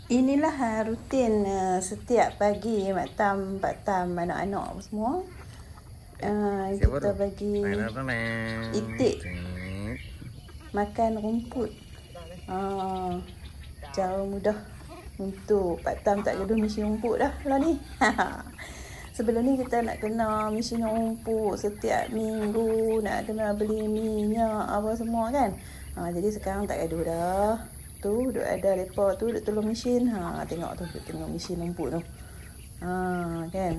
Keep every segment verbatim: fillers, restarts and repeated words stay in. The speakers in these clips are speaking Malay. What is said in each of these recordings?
Inilah uh, rutin uh, setiap pagi Mak Tam, Pak Tam, anak-anak semua. Uh, kita bagi itik makan rumput. Uh, cara mudah untuk Pak Tam tak gaduh mesin rumput dah lah ni. Sebelum ni kita nak kena mesin rumput setiap minggu, nak kena beli minyak apa semua kan. Ha, jadi sekarang tak gaduh dah. Tu duk ada depa tu duk tolong mesin. Ha, tengok tu duk tengok mesin rumput tu. Ha, kan.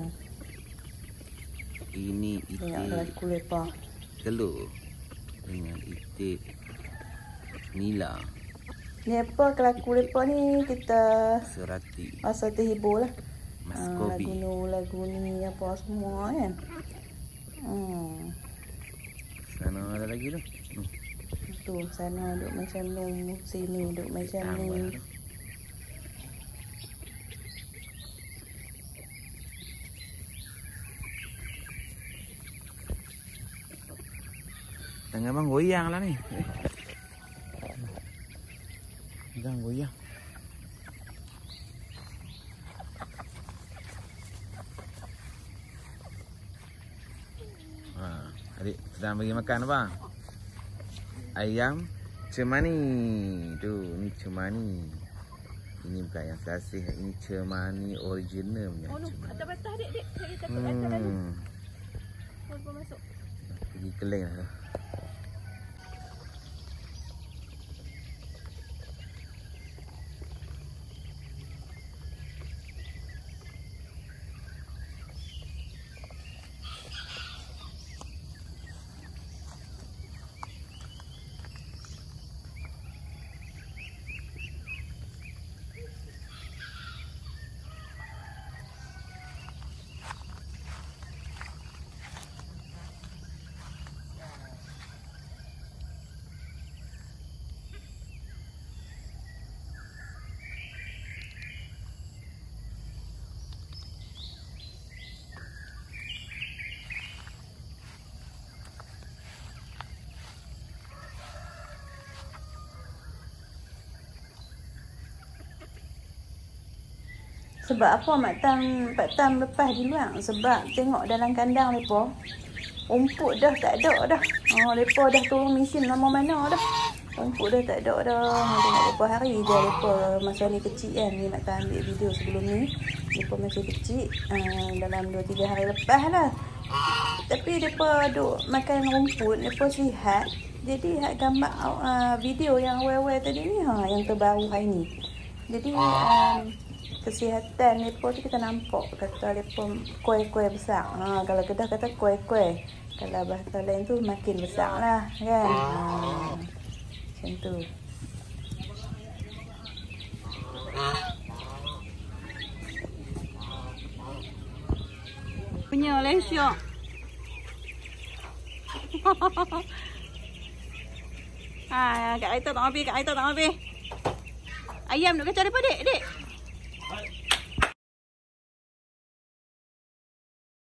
Ini itik. Tengok laku depa. Telur dengan itik nila. Ni apa kelaku depa ni kita Serati. rasa terhibur lah. Mas Ha, Kobi. lagu ni, lagu ni apa semua kan. Hmm. Sana ada lagi tu. Hmm. Tu sana duk macam ni, sini duk macam Ah, ni. baru. Tangan bang goyang lah ni. Jangan goyang. Ha, adik sedang bagi makan apa? Ayam cemani. Tu, ni cemani. Ini bukan yang sasih, ini cemani original punya. Oh, no. Cemani. Atas patah, dek, dek. Saya takut atas lalu. Hmm. Mau masuk. Pergi keling lah. Sebab apa Mak Tam, Pak Tam lepas di luar? Sebab tengok dalam kandang mereka, rumput dah tak ada dah. Oh, mereka dah turun mesin lama mana dah. Rumput dah tak ada dah. Tengok berapa hari dia mereka masa ni kecil kan. Ni Mak Tam ambil video sebelum ni. Mereka masih kecil. Uh, dalam dua tiga hari lepas lah. Tapi mereka duk makan rumput, mereka sihat. Jadi hak gambar uh, video yang awal-awal tadi ni, ha, yang terbaru hari ni. Jadi um, kesihatan mereka tu kita nampak. Kata mereka kuih-kuih besar. Ha, kalau Kedah kata kuih-kuih. Kalau bahasa lain tu makin besar lah kan. Ha, macam tu. Punya lesyok. Ha, kat air tak habis, kat air tak habis. Ayam nak kacau depa, dek, dek.